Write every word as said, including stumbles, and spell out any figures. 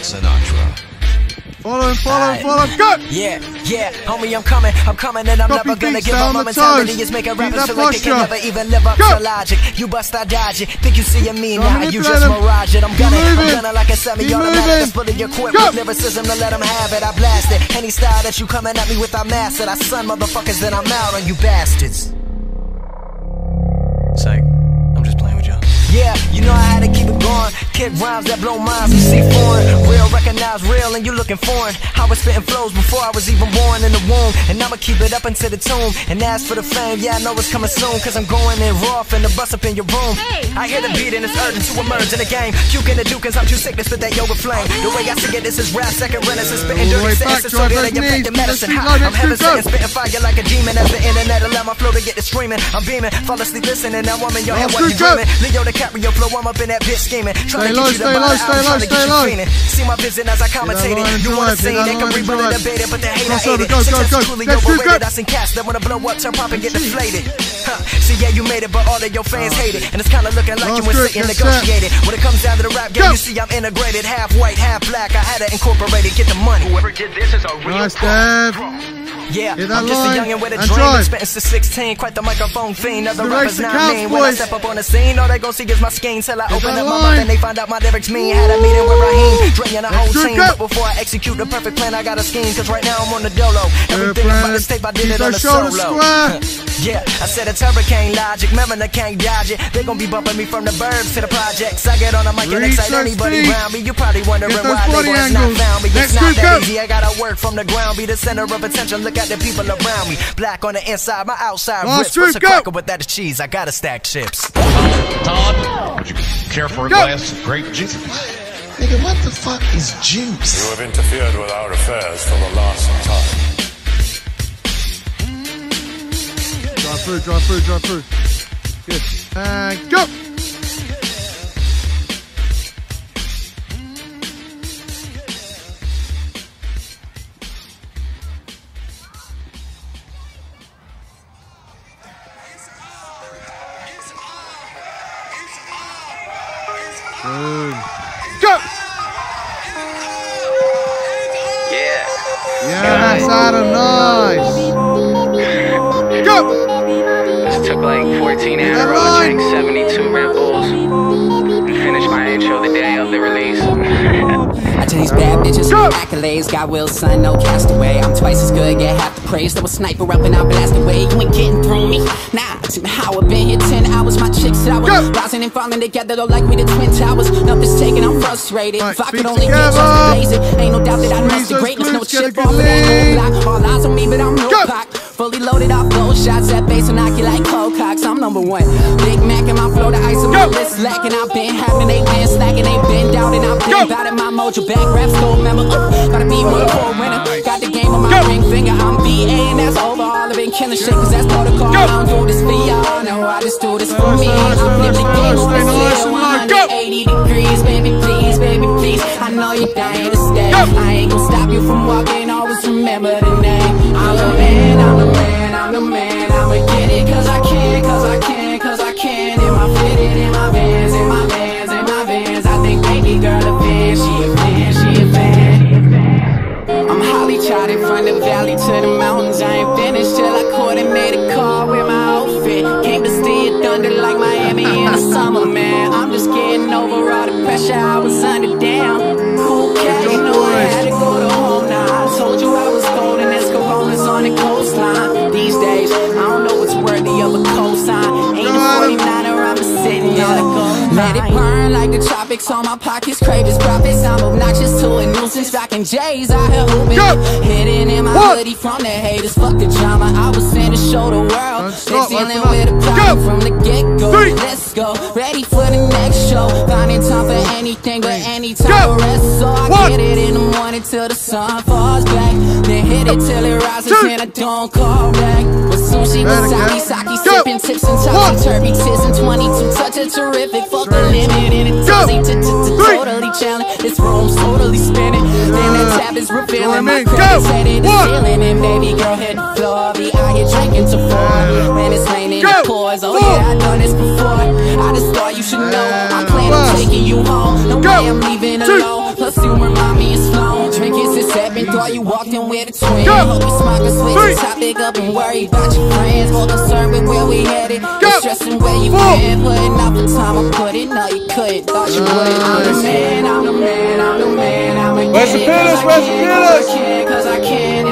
Sinatra. Follow him, follow him, follow him, go! Yeah, yeah, homie, I'm coming, I'm coming, and I'm Copy never gonna feet, give stay up. on My the mentality toes. is making Keep rappers that feel like they can posture. never even live up Go. to logic. You bust, I dodge it. Think you see me Don't now? You manipulate just him. mirage it. I'm Keep gunning, I'm moving. gunning like a semi-automatic. moving. That's fully equipped Go. with lyricism to let them have it. I blast it. Any style that you coming at me with, I master. I son motherfuckers, then I'm out on you bastards. Psych. I'm just playing with y'all. Yeah, you know I had to keep it going. Kick rhymes that blow minds, we see foreign. Real, recognize real, and you looking foreign. I was spitting flows before I was even born in the womb, and I'ma keep it up into the tomb. And as for the fame, yeah, I know it's coming soon, cause I'm going in raw, finna bust up in your room. I hear the beat and it's urgent to emerge in the game. Puking the duke, cause I'm too sick to spit that yoga flame. The way I see it, this is rap, second renaissance, spitting All the way dirty back, sentences, drive so those that they knees, affect the keep medicine. those feet Hot, low, I'm next heaven to go. sent, spitting fire like a demon. As the internet allow my flow to get to screaming, I'm beaming, fall asleep listening. Now I'm in your head Let's while you go. dreaming. Leo DiCaprio flow, I'm up in that bitch scheming. Trying Stay to low, get you to stay buy low, the stay album, low, trying to stay get you low. fiending. See my vision as I commentated. line and You wanna drive, see, hit that they can line and rerun it drive. debated, but they hate I Cross over, hate it. go, go, Success go. is truly Let's do, overrated. go. I seen cats that wanna blow up, turn pop and get deflated. Huh. See, yeah, you made it, but all of your fans hate it. And it's kinda looking like Last you and grip, Satan get set. negotiated. When it comes down to the rap game, Go. you see I'm integrated. Half white, half black. I had to incorporate it, get the money. Whoever did this is a real Nice, Dev. Yeah, Hit that I'm just line a youngin' with a and dream. drive. Spittin' since sixteen, quite the microphone fiend. Other The rappers race not counts, mean. When I boys. step up on the scene, all they gon' see is my scheme. Till I Hit open that up my line. mouth and they find out my lyrics mean. Had a meeting with Raheem, Dre and a whole Let's do team. go. But before I execute the perfect plan, I got a scheme. Cause right now I'm on the dolo. Everything plan. about this tape, I did Keep it on the those shoulders solo. square. Yeah, I said it's hurricane logic. Remember, I can't dodge it. They gon' be bumping me from the burbs to the projects. I get on a mic and Reach excite those anybody feet. around me. You probably wondering Get those why body label has not angles. found me. Next It's not group, that go. easy. I gotta work from the ground. Be the center of attention. Look at the people around me. Black on the inside, my outside Last rips. group, What's a go. cracker with that cheese? I gotta stack chips. Todd, would you care for a Go. glass of grape juice? Nigga, what the fuck is juice? You have interfered with our affairs for the last time. Drive through, drive through, drive through. Good. And go! Boom. Go! Yeah. Yes, Adam, nice. Go! Took like fourteen hours, That road, line. drank seventy-two Red Bulls, and finished my intro the day of the release. I chase bad bitches, Go! accolades, God will, son, no castaway. I'm twice as good, get half the praise. Throw a sniper up and I blast away. You ain't getting through me. Nah, how I been here ten hours, my chicks sour. Go! Rising and falling together, though, like we the Twin Towers. Nothing's taken, I'm frustrated. Right, If I feet could only get together. just blazing. Ain't no doubt that I Squeeze must the those greatness, no glutes, get a chip good off of that lean. whole block. All eyes on me, but I'm no Go! Pac. Fully loaded off those shots at base and knock you like cold cocks. I'm number one. Big Mac in my flow, the ice on my Go! wrist lacking. I've been having, they been slacking, they been down and I've been Go! about it. My mojo back rap store member. Uh, gotta be one for a winner. Got the game on my Go! ring finger. I'm B A and that's over. All I've been killing shit, cause that's protocol. Go! I don't do this for y'all. No, I just do this for me. Nice, I flip the nice, game nice, over nice, still nice, one go! hundred eighty degrees. Baby, please, baby, please. I know you're dying to stay. Go! I ain't gonna stop you from walking. Always remember the name. I'm the man, I'm the man, I'm the man. I'ma get it cause I can, cause I can, cause I can. In my fitted, in my vans, in my vans, in my vans. I think baby girl a fan, she a fan, she a fan. I'm holly charted from the valley to the mountains. I ain't finished till I coordinate a car with my outfit. Came to see it thunder like Miami in the summer, man. I'm just getting over all the pressure I was under. Damn, cool cat, you know I had to go to home now. I told you I was cold and there's coronas on the coastline. These days, I don't know what's worthy of a cosign. Ain't a forty-niner, I'm just sitting on a gold. Let it burn like the tropics on my pockets. Crave his profits. I'm obnoxious to a nuisance. Rocking J's out here hooping. Go! Hidden in my What? hoodie from the haters. Fuck the drama. I was sent to show the world. stop, They're dealing open up. with a problem Go! from the get-go. Three. Let's go. Ready for the next show. Finding time for anything but any time Go! to rest. So I One. get it in the morning till the sun falls back. Then hit it till it rises Two. and I don't call back. With sushi, Better wasabi, go. sake, Go. sipping tips and One. topsy-turvy tips and twenty-two touch it terrific. Fuck the Straight. limit and it's Go. easy to, to, to Three. totally challenge. This room's totally spinning. Then the tab is Join revealing. me. My Go. credits headed to One. ceiling. And baby girl hit the floor. I'll be out here drinking to four. When it's raining, Go. it pours. Oh Four. yeah, I done this before. I just thought you should know. I plan on Plus. taking you home. No Go. way I'm leaving Two. alone. Plus you remind me it's flown. Drink is a seven, thought you walked in with a twin. Go. Hope you smile can switch the topic up and worry about your friends. More concerned with where we headed, than stressing where you been. Putting out the time I put in, no you couldn't, thought you would. I'm the man, I'm the man, I'm the man, I'm a Where's the pillars? Where's the pillars? Cause I can, cause I can.